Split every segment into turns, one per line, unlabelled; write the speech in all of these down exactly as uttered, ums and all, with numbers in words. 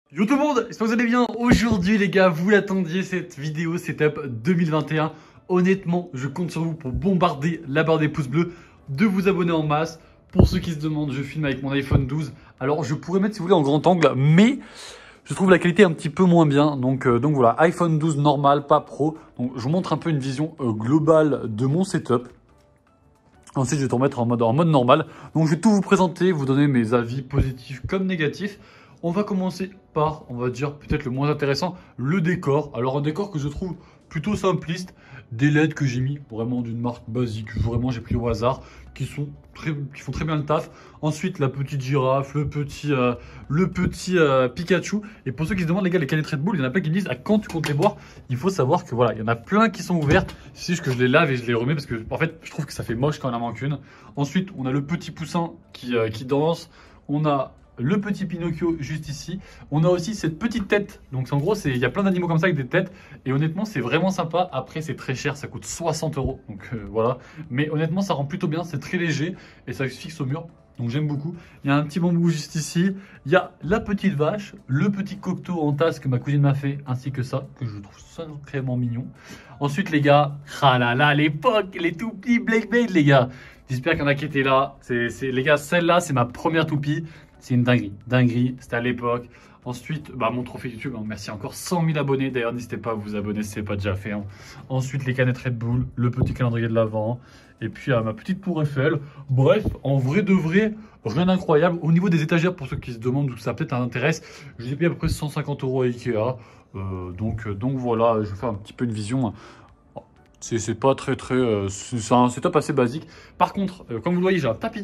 Yo tout le monde, j'espère que vous allez bien. Aujourd'hui les gars, vous l'attendiez, cette vidéo setup deux mille vingt et un. Honnêtement, je compte sur vous pour bombarder la barre des pouces bleus, de vous abonner en masse. Pour ceux qui se demandent, je filme avec mon iPhone douze. Alors je pourrais mettre si vous voulez en grand angle, mais je trouve la qualité un petit peu moins bien. Donc, euh, donc voilà, iPhone douze normal, pas pro. Donc je vous montre un peu une vision euh, globale de mon setup. Ensuite, je vais tout remettre en mode, en mode normal. Donc je vais tout vous présenter, vous donner mes avis positifs comme négatifs. On va commencer par, on va dire, peut-être le moins intéressant, le décor. Alors un décor que je trouve plutôt simpliste, des L E D que j'ai mis vraiment d'une marque basique, vraiment j'ai pris au hasard, qui, sont très, qui font très bien le taf. Ensuite la petite girafe, le petit, euh, le petit euh, Pikachu. Et pour ceux qui se demandent les gars, les canettes Red Bull, il y en a plein qui me disent à quand tu comptes les boire. Il faut savoir que voilà, il y en a plein qui sont ouvertes. C'est juste que je les lave et je les remets parce que en fait je trouve que ça fait moche quand il en manque une. Ensuite on a le petit poussin qui, euh, qui danse. On a le petit Pinocchio juste ici. On a aussi cette petite tête. Donc en gros, il y a plein d'animaux comme ça avec des têtes. Et honnêtement, c'est vraiment sympa. Après, c'est très cher. Ça coûte soixante euros. Donc euh, voilà. Mais honnêtement, ça rend plutôt bien. C'est très léger. Et ça se fixe au mur. Donc j'aime beaucoup. Il y a un petit bambou juste ici. Il y a la petite vache. Le petit cocteau en tasse que ma cousine m'a fait. Ainsi que ça. Que je trouve sacrément mignon. Ensuite, les gars. Ah là là, l'époque. Les tout petits Blackblade, les gars. J'espère qu'il y en a qui étaient là. C'est, c'est, les gars, celle-là, c'est ma première toupie. C'est une dinguerie, dinguerie, c'était à l'époque. Ensuite, bah, mon trophée YouTube, hein, merci encore cent mille abonnés. D'ailleurs, n'hésitez pas à vous abonner si ce n'est pas déjà fait. Hein. Ensuite, les canettes Red Bull, le petit calendrier de l'Avent. Et puis, euh, ma petite tour Eiffel. Bref, en vrai de vrai, rien d'incroyable. Au niveau des étagères, pour ceux qui se demandent où ça peut-être intéresse, je les ai payé à peu près cent cinquante euros à Ikea. Euh, donc, donc voilà, je vais faire un petit peu une vision. C'est pas très très... Euh, c'est un setup assez basique. Par contre, euh, comme vous le voyez, j'ai un tapis.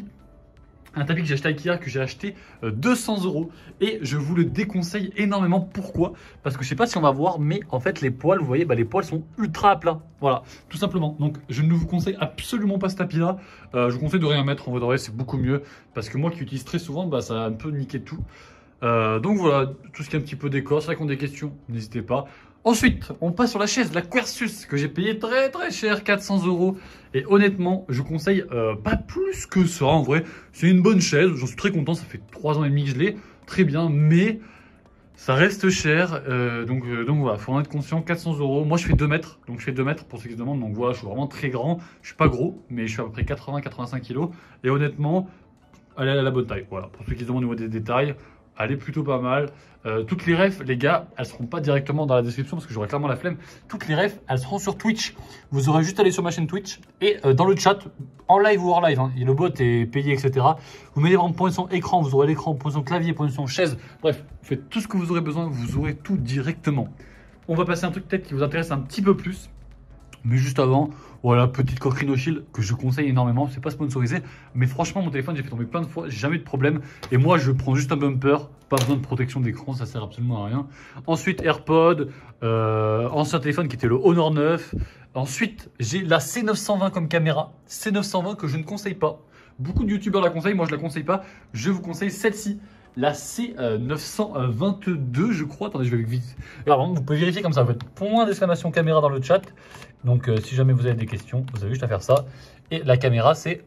Un tapis que j'ai acheté à Ikea, que j'ai acheté deux cents euros. Et je vous le déconseille énormément. Pourquoi? Parce que je sais pas si on va voir, mais en fait, les poils, vous voyez, bah, les poils sont ultra à plat. Voilà, tout simplement. Donc, je ne vous conseille absolument pas ce tapis-là. Euh, je vous conseille de rien mettre. En vrai de vrai, c'est beaucoup mieux. Parce que moi qui utilise très souvent, bah, ça a un peu niqué tout. Euh, donc voilà, tout ce qui est un petit peu décor. C'est vrai qu'on a des questions, n'hésitez pas. Ensuite, on passe sur la chaise, la Quercus, que j'ai payé très très cher, quatre cents euros. Et honnêtement, je conseille euh, pas plus que ça en vrai. C'est une bonne chaise, j'en suis très content, ça fait trois ans et demi que je l'ai, très bien, mais ça reste cher. Euh, donc, euh, donc voilà, faut en être conscient, quatre cents euros. Moi je fais deux mètres, donc je fais deux mètres pour ceux qui se demandent. Donc voilà, je suis vraiment très grand, je suis pas gros, mais je suis à peu près quatre-vingts à quatre-vingt-cinq kilos. Et honnêtement, elle est à la bonne taille. Voilà, pour ceux qui se demandent au niveau des détails. Elle est plutôt pas mal. Euh, toutes les refs, les gars, elles seront pas directement dans la description parce que j'aurai clairement la flemme. Toutes les refs, elles seront sur Twitch. Vous aurez juste à aller sur ma chaîne Twitch et euh, dans le chat, en live ou hors live, hein, et le bot est payé, et cetera. Vous mettez en position écran, vous aurez l'écran, position clavier, position chaise. Bref, vous faites tout ce que vous aurez besoin, vous aurez tout directement. On va passer à un truc peut-être qui vous intéresse un petit peu plus. Mais juste avant, voilà, petite coquerine au shield que je conseille énormément. C'est pas sponsorisé, mais franchement, mon téléphone, j'ai fait tomber plein de fois, j'ai jamais eu de problème. Et moi, je prends juste un bumper, pas besoin de protection d'écran, ça sert absolument à rien. Ensuite, AirPod, euh, ancien téléphone qui était le Honor neuf. Ensuite, j'ai la C neuf cent vingt comme caméra. C neuf cent vingt que je ne conseille pas. Beaucoup de youtubeurs la conseillent, moi je la conseille pas. Je vous conseille celle-ci. La C neuf cent vingt-deux, je crois. Attendez, je vais vite. Alors, vous pouvez vérifier comme ça. Vous faites point d'exclamation caméra dans le chat. Donc, euh, si jamais vous avez des questions, vous avez juste à faire ça. Et la caméra, c'est.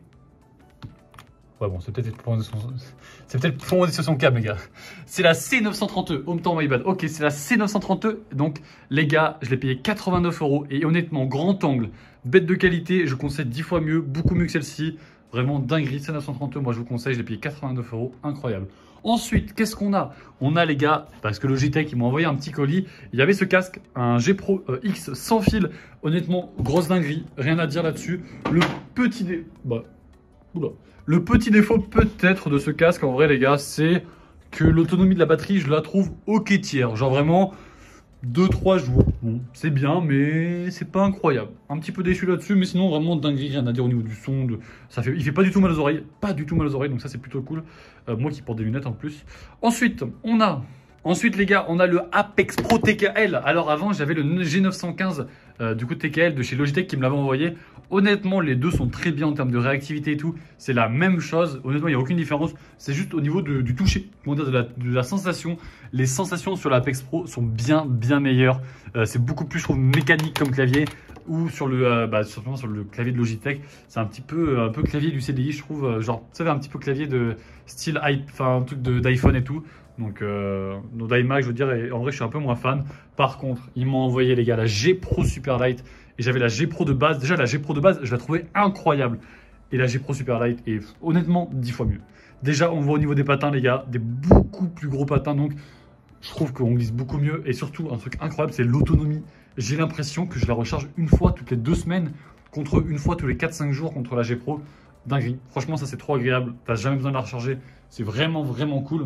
Ouais, bon, c'est peut-être point d'exclamation cam, les gars. C'est la C neuf cent trente-deux. Home temps, my bad. Ok, c'est la C neuf cent trente-deux. Donc, les gars, je l'ai payé quatre-vingt-neuf euros. Et honnêtement, grand angle, bête de qualité. Je conseille dix fois mieux, beaucoup mieux que celle-ci. Vraiment dinguerie, C neuf cent trente-deux, moi je vous conseille, je l'ai payé quatre-vingt-neuf euros, incroyable. Ensuite, qu'est-ce qu'on a? On a les gars, parce que Logitech, ils m'ont envoyé un petit colis. Il y avait ce casque, un G Pro euh, X sans fil. Honnêtement, grosse dinguerie, rien à dire là-dessus. Le petit dé... bah, oula. Le petit défaut peut-être de ce casque, en vrai les gars, c'est que l'autonomie de la batterie, je la trouve ok tiers. Genre vraiment... deux trois jours, bon, c'est bien, mais c'est pas incroyable. Un petit peu déçu là-dessus, mais sinon vraiment dinguerie, rien à dire au niveau du son. De... Ça fait... Il fait pas du tout mal aux oreilles, pas du tout mal aux oreilles, donc ça c'est plutôt cool. Euh, moi qui porte des lunettes en plus. Ensuite, on a, ensuite les gars, on a le Apex Pro T K L. Alors avant, j'avais le G neuf cent quinze euh, du coup T K L de chez Logitech qui me l'avait envoyé. Honnêtement, les deux sont très bien en termes de réactivité et tout. C'est la même chose. Honnêtement, il n'y a aucune différence. C'est juste au niveau de, du toucher, comment dire, de la, de la sensation. Les sensations sur l'Apex Pro sont bien, bien meilleures. Euh, c'est beaucoup plus, je trouve, mécanique comme clavier. Ou sur le, euh, bah, simplement sur le clavier de Logitech. C'est un petit peu, un peu clavier du C D I, je trouve. Euh, genre, vous savez, un petit peu clavier de style, enfin, un truc d'iPhone et tout. Donc, euh, nos d'iMac, je veux dire, et en vrai, je suis un peu moins fan. Par contre, ils m'ont envoyé, les gars, la G Pro Superlight. Et j'avais la G Pro de base. Déjà, la G Pro de base, je la trouvais incroyable. Et la G Pro Superlight est honnêtement dix fois mieux. Déjà, on voit au niveau des patins, les gars, des beaucoup plus gros patins. Donc, je trouve qu'on glisse beaucoup mieux. Et surtout, un truc incroyable, c'est l'autonomie. J'ai l'impression que je la recharge une fois toutes les deux semaines contre une fois tous les quatre cinq jours contre la G Pro. Dinguerie. Franchement, ça, c'est trop agréable. T'as jamais besoin de la recharger. C'est vraiment, vraiment cool.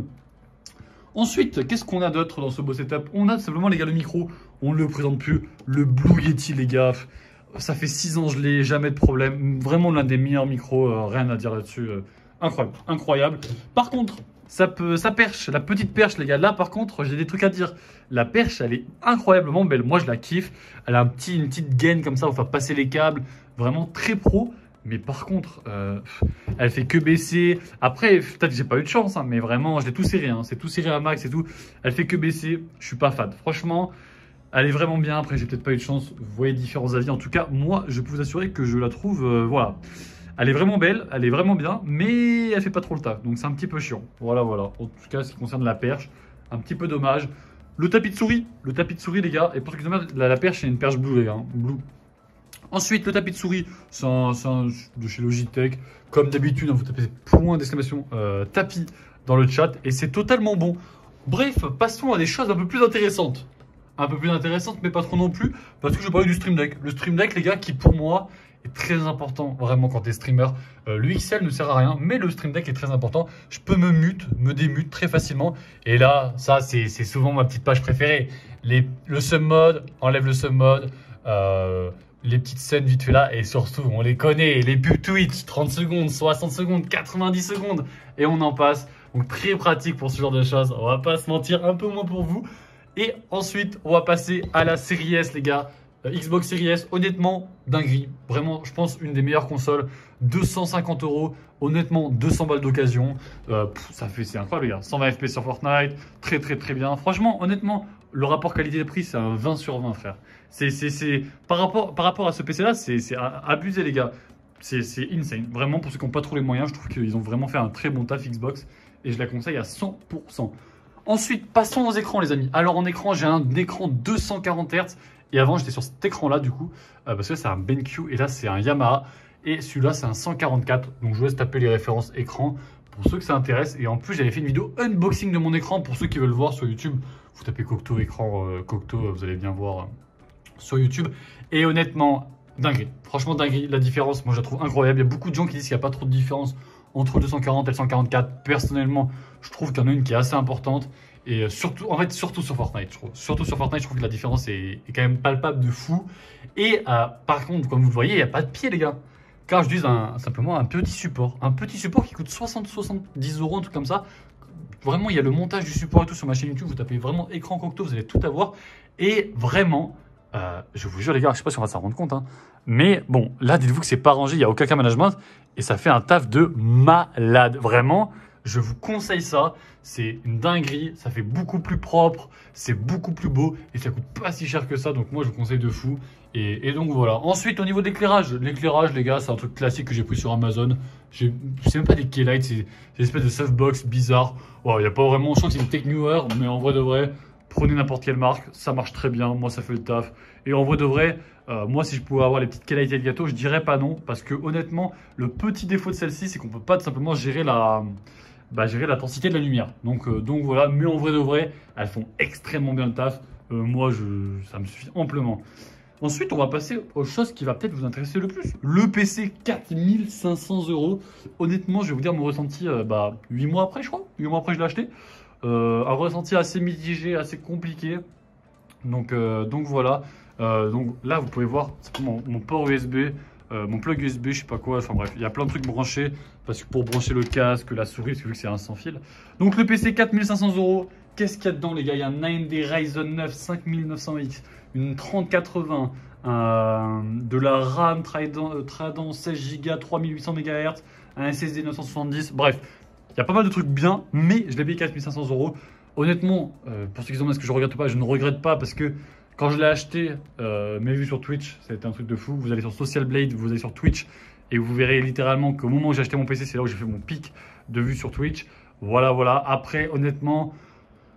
Ensuite, qu'est-ce qu'on a d'autre dans ce beau setup? On a simplement, les gars, le micro. On ne le présente plus. Le Blue Yeti, les gars. Ça fait six ans, je l'ai, jamais de problème. Vraiment l'un des meilleurs micros. Euh, rien à dire là-dessus. Euh, incroyable, incroyable. Par contre, ça peut, ça perche, la petite perche, les gars. Là, par contre, j'ai des trucs à dire. La perche, elle est incroyablement belle. Moi, je la kiffe. Elle a un petit, une petite gaine comme ça. On va passer les câbles. Vraiment très pro. Mais par contre, euh, elle fait que baisser. Après, peut-être que j'ai pas eu de chance, hein, mais vraiment, je l'ai tout serré. Hein, c'est tout serré à max et tout. Elle fait que baisser. Je suis pas fan. Franchement, elle est vraiment bien. Après, j'ai peut-être pas eu de chance. Vous voyez différents avis. En tout cas, moi, je peux vous assurer que je la trouve, euh, voilà. Elle est vraiment belle, elle est vraiment bien, mais elle fait pas trop le taf. Donc, c'est un petit peu chiant. Voilà, voilà. En tout cas, ce qui concerne la perche, un petit peu dommage. Le tapis de souris. Le tapis de souris, les gars. Et pour ceux qui demandent, la, la perche, c'est une perche bleue, les gars. Hein, blue. Ensuite, le tapis de souris, c'est un, un de chez Logitech. Comme d'habitude, vous tapez point d'exclamation euh, tapis dans le chat et c'est totalement bon. Bref, passons à des choses un peu plus intéressantes. Un peu plus intéressantes, mais pas trop non plus, parce que je vais parler du Stream Deck. Le Stream Deck, les gars, qui pour moi est très important, vraiment, quand tu es streamer. Euh, le X L ne sert à rien, mais le Stream Deck est très important. Je peux me mute, me démute très facilement. Et là, ça, c'est souvent ma petite page préférée. Les, le sub mode, enlève le sub mode. Euh, les petites scènes vite fait là, et surtout, on les connaît, les pubs Twitch, trente secondes, soixante secondes, quatre-vingt-dix secondes, et on en passe. Donc très pratique pour ce genre de choses, on va pas se mentir, un peu moins pour vous. Et ensuite, on va passer à la série S, les gars. Euh, Xbox Series S, honnêtement, dinguerie. Vraiment, je pense, une des meilleures consoles. deux cent cinquante euros, honnêtement, deux cents balles d'occasion. Euh, ça fait, c'est incroyable, les gars. cent vingt F P S sur Fortnite, très, très, très bien. Franchement, honnêtement, le rapport qualité-prix, c'est un vingt sur vingt, frère. C'est, c'est, c'est, par, rapport, par rapport à ce P C-là, c'est abusé, les gars. C'est insane. Vraiment, pour ceux qui n'ont pas trop les moyens, je trouve qu'ils ont vraiment fait un très bon taf Xbox. Et je la conseille à cent pour cent. Ensuite, passons aux écrans, les amis. Alors, en écran, j'ai un écran deux cent quarante hertz. Et avant, j'étais sur cet écran-là, du coup. Euh, parce que c'est un BenQ et là, c'est un Yamaha. Et celui-là, c'est un cent quarante-quatre. Donc, je vous laisse taper les références écran pour ceux que ça intéresse. Et en plus, j'avais fait une vidéo unboxing de mon écran pour ceux qui veulent voir sur YouTube. Vous tapez Cocteau écran, euh, Cocteau, vous allez bien voir euh, sur YouTube. Et honnêtement, dinguerie. Franchement, dinguerie. La différence, moi, je la trouve incroyable. Il y a beaucoup de gens qui disent qu'il n'y a pas trop de différence entre le deux cent quarante et le cent quarante-quatre. Personnellement, je trouve qu'il y en a une qui est assez importante. Et surtout, en fait, surtout sur Fortnite, je trouve. Surtout sur Fortnite, je trouve que la différence est, est quand même palpable de fou. Et euh, par contre, comme vous le voyez, il n'y a pas de pied, les gars. Car je dis un, simplement un petit support. Un petit support qui coûte soixante à soixante-dix euros, un truc comme ça. Vraiment, il y a le montage du support et tout sur ma chaîne YouTube. Vous tapez vraiment écran Cocteau, vous allez tout avoir. Et vraiment, euh, je vous jure, les gars, je ne sais pas si on va s'en rendre compte. Hein, mais bon, là, dites-vous que c'est pas rangé, il n'y a aucun cas management. Et ça fait un taf de malade. Vraiment, je vous conseille ça. C'est une dinguerie. Ça fait beaucoup plus propre. C'est beaucoup plus beau. Et ça coûte pas si cher que ça. Donc, moi, je vous conseille de fou. Et, et donc, voilà. Ensuite, au niveau de l'éclairage. L'éclairage, les gars, c'est un truc classique que j'ai pris sur Amazon. Je sais même pas des keylights. C'est des espèces de softbox bizarres. Il wow, n'y a pas vraiment. Je crois que c'est une Tech Newer. Mais en vrai de vrai, prenez n'importe quelle marque. Ça marche très bien. Moi, ça fait le taf. Et en vrai de vrai, euh, moi, si je pouvais avoir les petites keylights Elgato, je dirais pas non. Parce que honnêtement, le petit défaut de celle-ci, c'est qu'on peut pas tout simplement gérer la... Bah, gérer l'intensité de la lumière. Donc, euh, donc voilà, mais en vrai de vrai, elles font extrêmement bien le taf. Euh, moi, je, ça me suffit amplement. Ensuite, on va passer aux choses qui va peut-être vous intéresser le plus. Le P C, quatre mille cinq cents euros. Honnêtement, je vais vous dire mon ressenti euh, bah, huit mois après, je crois. huit mois après, je l'ai acheté. Euh, un ressenti assez mitigé, assez compliqué. Donc, euh, donc voilà. Euh, donc là, vous pouvez voir mon, mon port U S B. Euh, mon plug U S B, je sais pas quoi, enfin bref, il y a plein de trucs branchés parce que pour brancher le casque, la souris, parce que vu que c'est un sans fil. Donc le P C quatre mille cinq cents euros, qu'est-ce qu'il y a dedans les gars? Il y a un A M D Ryzen neuf cinq mille neuf cents X, une trente quatre-vingts, euh, de la RAM Trident, Trident seize giga, trois mille huit cents mégahertz, un S S D neuf cent soixante-dix, bref, il y a pas mal de trucs bien, mais je l'ai payé quatre mille cinq cents euros. Honnêtement, euh, pour ceux qui se demandent est-ce que je regrette pas, je ne regrette pas parce que quand je l'ai acheté, euh, mes vues sur Twitch, ça a été un truc de fou. Vous allez sur Social Blade, vous allez sur Twitch et vous verrez littéralement qu'au moment où j'ai acheté mon P C, c'est là où j'ai fait mon pic de vues sur Twitch. Voilà, voilà. Après, honnêtement,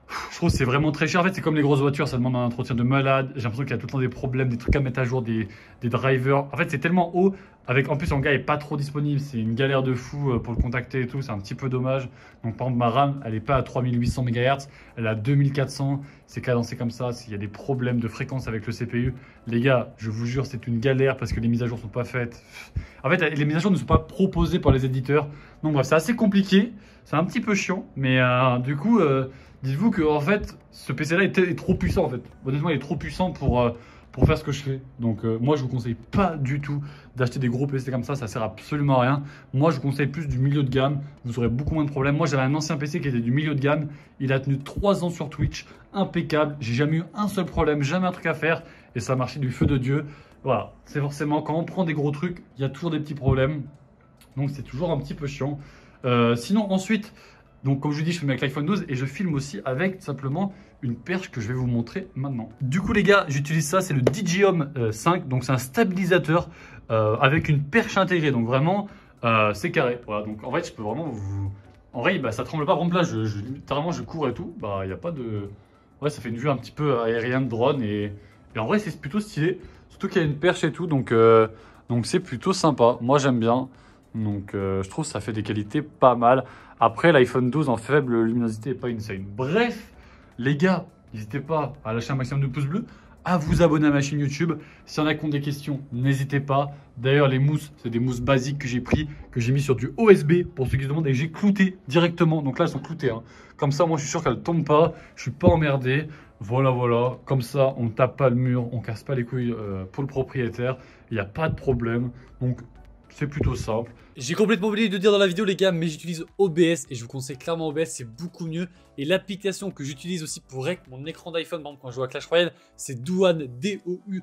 Je trouve que c'est vraiment très cher. En fait, c'est comme les grosses voitures, ça demande un entretien de malade. J'ai l'impression qu'il y a tout le temps des problèmes, des trucs à mettre à jour, des, des drivers. En fait, c'est tellement haut. Avec, en plus, son gars est pas trop disponible. C'est une galère de fou pour le contacter et tout. C'est un petit peu dommage. Donc, par exemple, ma RAM, elle est pas à trois mille huit cents mégahertz. Elle est à deux mille quatre cents. C'est cadencé comme ça. Il y a des problèmes de fréquence avec le C P U. Les gars, je vous jure, c'est une galère parce que les mises à jour sont pas faites. En fait, les mises à jour ne sont pas proposées par les éditeurs. Donc, bref, c'est assez compliqué. C'est un petit peu chiant. Mais euh, du coup... Euh, dites-vous que en fait, ce P C-là est, est trop puissant en fait. Honnêtement, il est trop puissant pour, euh, pour faire ce que je fais. Donc euh, moi, je vous conseille pas du tout d'acheter des gros P C comme ça. Ça sert absolument à rien. Moi, je vous conseille plus du milieu de gamme. Vous aurez beaucoup moins de problèmes. Moi, j'avais un ancien P C qui était du milieu de gamme. Il a tenu trois ans sur Twitch, impeccable. J'ai jamais eu un seul problème, jamais un truc à faire, et ça a marché du feu de Dieu. Voilà, c'est forcément quand on prend des gros trucs, il y a toujours des petits problèmes. Donc c'est toujours un petit peu chiant. Euh, sinon, ensuite. Donc comme je vous dis, je filme avec l'iPhone douze et je filme aussi avec simplement une perche que je vais vous montrer maintenant. Du coup les gars, j'utilise ça, c'est le D J I O M cinq, donc c'est un stabilisateur euh, avec une perche intégrée, donc vraiment euh, c'est carré. Voilà, donc en fait je peux vraiment vous... En vrai, bah, ça tremble pas, par exemple là, je, je, littéralement je cours et tout, bah il n'y a pas de... Ouais, ça fait une vue un petit peu aérienne, drone, et, et en vrai c'est plutôt stylé, surtout qu'il y a une perche et tout, donc euh, donc c'est plutôt sympa, moi j'aime bien. Donc euh, je trouve que ça fait des qualités pas mal. Après l'iPhone douze en faible luminosité n'est pas insane. Bref, les gars, n'hésitez pas à lâcher un maximum de pouces bleus, à vous abonner à ma chaîne YouTube. S'il y en a qui ont des questions, n'hésitez pas. D'ailleurs les mousses, c'est des mousses basiques que j'ai pris, que j'ai mis sur du O S B pour ceux qui se demandent, et j'ai clouté directement. Donc là elles sont cloutées, hein. Comme ça moi je suis sûr qu'elles ne tombent pas, je suis pas emmerdé. Voilà, voilà, comme ça on ne tape pas le mur, on casse pas les couilles euh, pour le propriétaire, il n'y a pas de problème. Donc c'est plutôt simple.
J'ai complètement oublié de dire dans la vidéo les gars, mais j'utilise O B S et je vous conseille clairement O B S, c'est beaucoup mieux. Et l'application que j'utilise aussi pour rec mon écran d'iPhone, par exemple quand je joue à Clash Royale, c'est Douane, D O U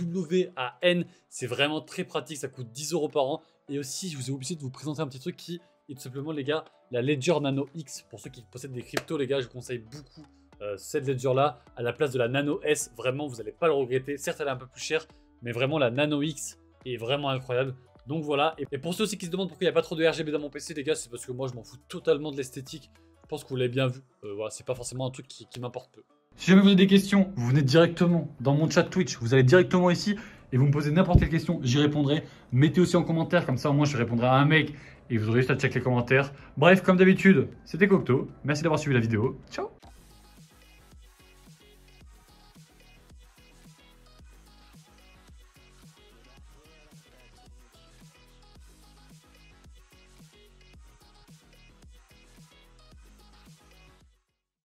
W A N. C'est vraiment très pratique, ça coûte dix euros par an. Et aussi, je vous ai oublié de vous présenter un petit truc qui est tout simplement les gars, la Ledger Nano X. Pour ceux qui possèdent des cryptos les gars, je vous conseille beaucoup euh, cette Ledger là à la place de la Nano S. Vraiment, vous n'allez pas le regretter. Certes, elle est un peu plus chère, mais vraiment la Nano X est vraiment incroyable. Donc voilà, et pour ceux aussi qui se demandent pourquoi il n'y a pas trop de R G B dans mon P C les gars, c'est parce que moi je m'en fous totalement de l'esthétique. Je pense que vous l'avez bien vu, euh, voilà, c'est pas forcément un truc qui, qui m'importe peu.
Si jamais vous avez des questions, vous venez directement dans mon chat Twitch, vous allez directement ici et vous me posez n'importe quelle question, j'y répondrai. Mettez aussi en commentaire, comme ça au moins je répondrai à un mec et vous aurez juste à checker les commentaires. Bref, comme d'habitude, c'était Cocteau, merci d'avoir suivi la vidéo, ciao.